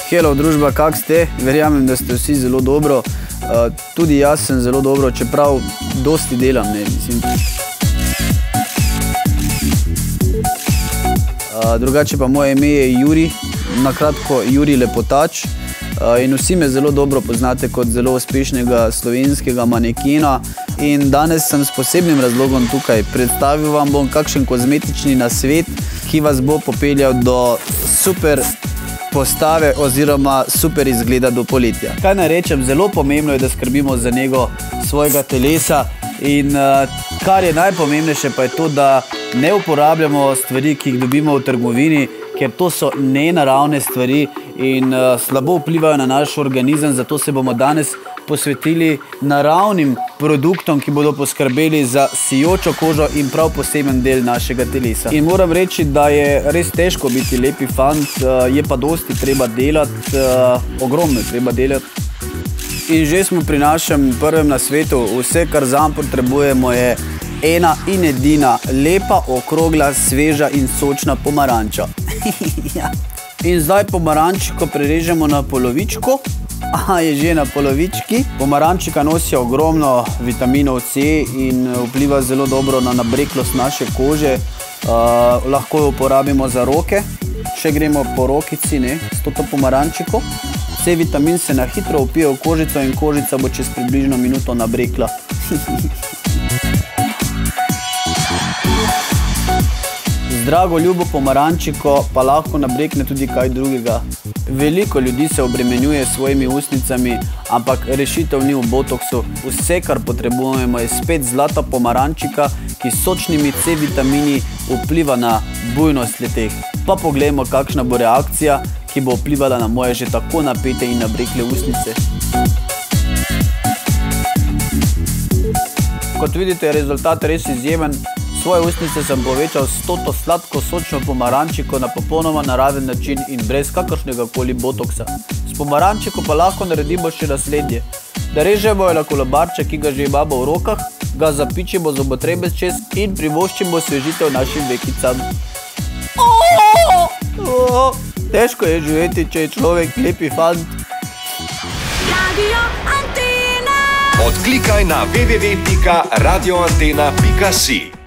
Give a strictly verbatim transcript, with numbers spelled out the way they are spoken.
Hello, družba, kak ste? Verjamem, da ste vsi zelo dobro. Uh, tudi jaz sem zelo dobro, čeprav dosti delam, ne, mislim. Uh, drugače pa moje ime je Juri, nakratko Juri Lepotač. Uh, in vsi me zelo dobro poznate kot zelo uspešnega slovenskega manekena. In danes sem s posebnim razlogom tukaj. Predstavil vam bom kakšen kozmetični nasvet, ki vas bo popeljal do super postave oziroma super izgleda do poletja. Kaj naj rečem, zelo pomembno je, da skrbimo za nego svojega telesa in uh, kar je najpomembnejše pa je to, da ne uporabljamo stvari, ki jih dobimo v trgovini, ker to so nenaravne stvari in uh, slabo vplivajo na naš organizem, zato se bomo danes posvetili naravnim produktom, ki bodo poskrbeli za sijočo kožo in prav poseben del našega telesa. In moram reči, da je res težko biti lepi fant, je pa dosti treba delati, ogromno treba delati. In že smo pri našem prvem nasvetu. Vse, kar zanj potrebujemo, je ena in edina lepa, okrogla, sveža in sočna pomaranča. In zdaj pomarančiko prerežemo na polovičko. Aha, je že na polovički. Pomarančika nosijo ogromno vitaminov C in vpliva zelo dobro na nabreklost naše kože. Uh, lahko jo uporabimo za roke, če gremo po rokici, ne, s to pomarančiko. C vitamin se na hitro vpije v kožico in kožica bo čez približno minuto nabrekla. Drago, ljubo pomarančiko pa lahko nabrekne tudi kaj drugega. Veliko ljudi se obremenjuje s svojimi ustnicami, ampak rešitev ni v botoksu. Vse, kar potrebujemo, je spet zlata pomarančika, ki s sočnimi C vitamini vpliva na bujnost leteh. Pa poglejmo, kakšna bo reakcija, ki bo vplivala na moje že tako napete in nabrekle ustnice. Kot vidite, je rezultat res izjemen. Svoje ustnice sem povečal s toto sladko sočno pomarančiko na popolnoma naraven način in brez kakršnega koli botoksa. S pomarančiko pa lahko naredimo še naslednje. Da režemo jo na kolobarček, ki ga že imamo v rokah, ga zapičimo z zobotrebec čez in privoščimo svežitev našim vekicam. Oh, težko je živeti, če je človek lepi fant. Radio Antena. Odklikaj na w w w pika radio antena pika si.